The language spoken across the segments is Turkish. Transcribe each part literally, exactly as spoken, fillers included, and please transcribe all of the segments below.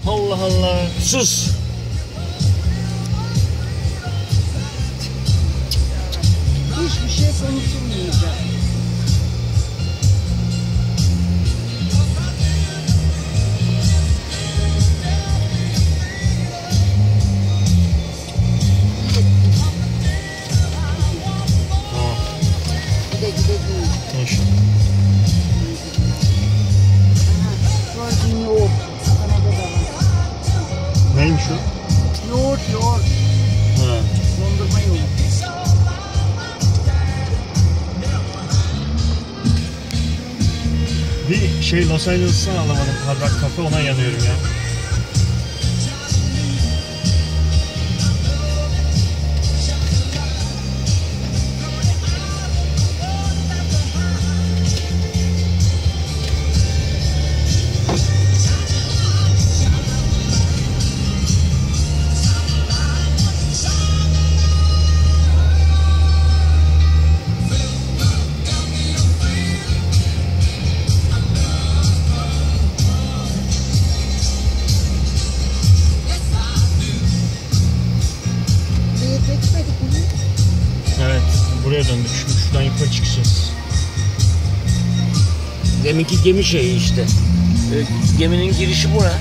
Allah Allah. Sus. Hiçbir şey konuşulmayacak. Tamam. Gide gide değil. İnşallah. Gördüğün yoğurt. Kanada da var. Neymiş o? Yoğurt yoğurt. Ha. Dondurma yoğurt. Bir şey Los Angeles'tan alamadım. Hard Rock Cafe, ona yanıyorum ya. Evet, buraya döndük. Şimdi şuradan yukarı çıkacağız. Deminki gemi şeyi işte. Ee, geminin girişi bura.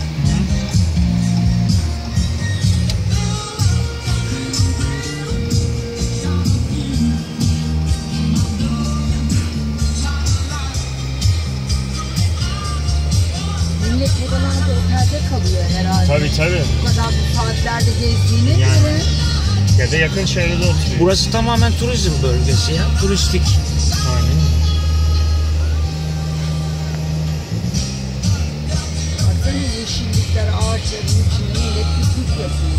Millet buralarda otelde kalıyor herhalde. Tabii tabii. Bu kadar bu saatlerde gezdiğine Yani. göre. Ya da yakın çevrede oturuyor. Burası tamamen turizm bölgesi ya. Turistik. Aynen. Baksana yeşillikler, ağaçların içinde millet piknik yapıyor.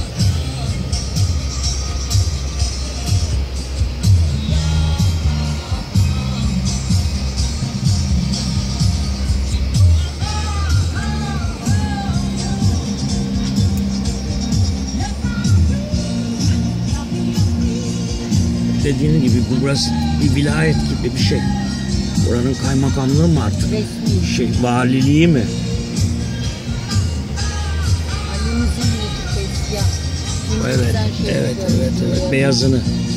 Dediğin gibi bu burası bir vilayet gibi bir şey. Buranın kaymakamlığı mı artık? Resmi. Şey, valiliği mi? Annemizin yüzü siyah. Evet, evet, evet, evet. Beyazını.